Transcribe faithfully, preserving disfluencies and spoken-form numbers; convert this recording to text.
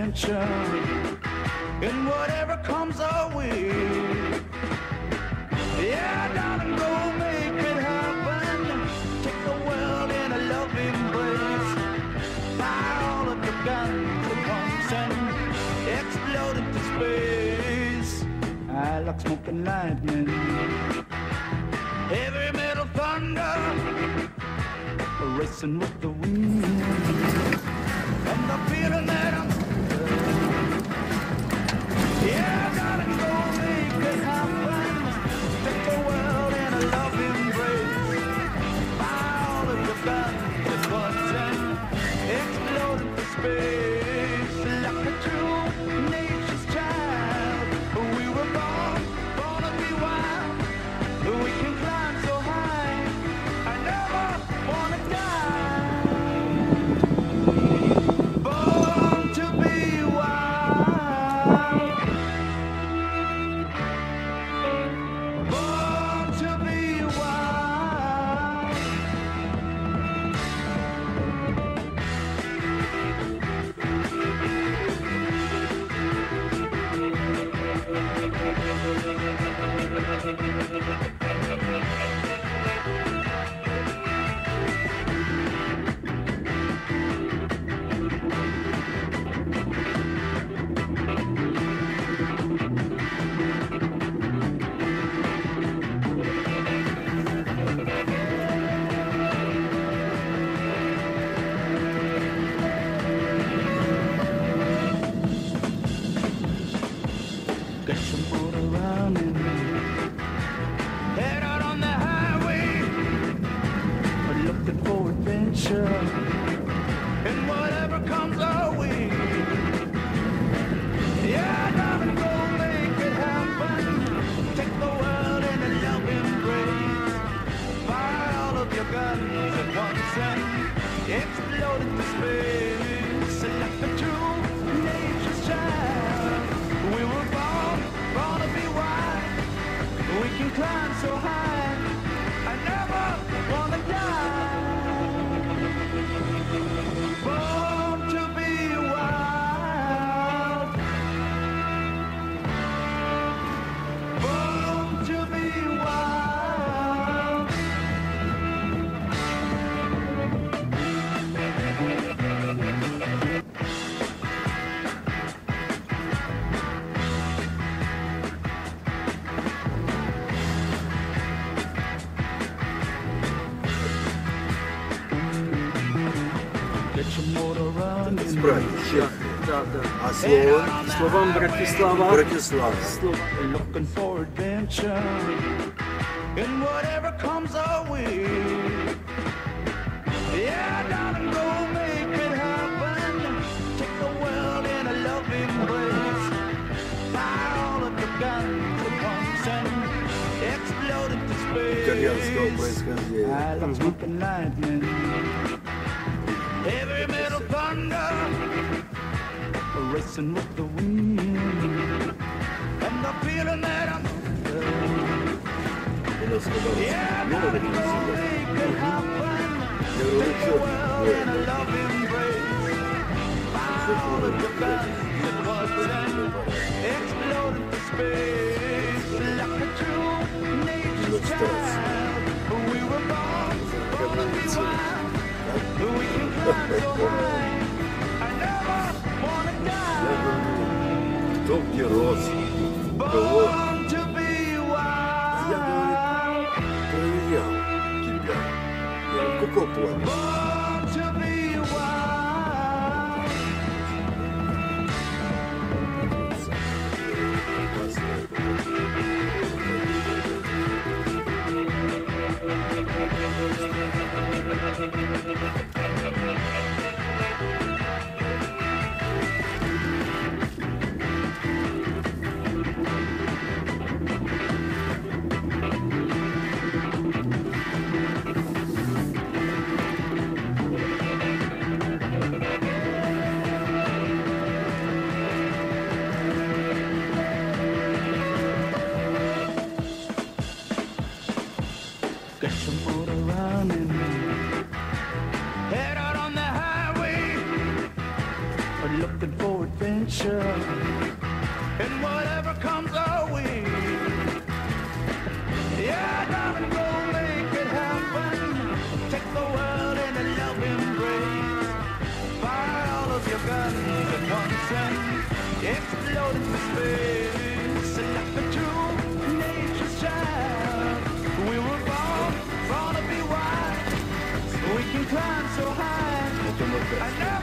adventure in whatever comes our way. Yeah, darling, go make it happen. Take the world in a love embrace. Fire all of your guns at once and explode into space. I like smoke and lightning, heavy metal thunder, racing with the wind, and the feeling that I'm yeah, darling, go make it happen. Take the world in a love embrace. Fire all of your guns at once and explode into space. Like a true nature's child, we were born, born to be wild. We can climb so high, I never wanna die. Born to be wild. Born to be wild. Get some motor running, head out on the highway, we're looking for adventure, and whatever comes our way. Yeah, darling, go make it happen. Take the world in a love embrace. Fire all of your guns at once and explode into space. Like a true nature's child, we were born, born to be wild. We can climb so high, I never wanna die. Born to be wild. Born to be wild. Get your motor running. Справді. Да, да. А слово? Словам Братислава. Братислава. Слово. Looking for adventure in whatever comes our way. Yeah, darling, go make it happen. Take the world in a love embrace. Fire all of your guns at once and explode into Итальянского space. происхождения. I love smoke and lightning, heavy metal thunder, racing with the wind, and the feeling that I'm У нас когда yeah, много darling, таких go всегда. make it happen. Я говорю, Take the что? world in a love embrace. Fire all of your guns at once and explode into space. Like a true nature's child, we were born, born to be wild. We can climb so high, I never wanna Я die. говорю, кто где рос, у кого. Born to be Я, wild. говорит, проверял тебя. Я говорю, какой план? Born to be wild. Get some motor running, head out on the highway, looking for adventure. adventure and whatever comes our way. Yeah, darling, go make it happen. Take the world in a love embrace. Fire all of your guns at once and explode into space. And like the true nature's child, we were born, born to be wild. We can climb so high. I know.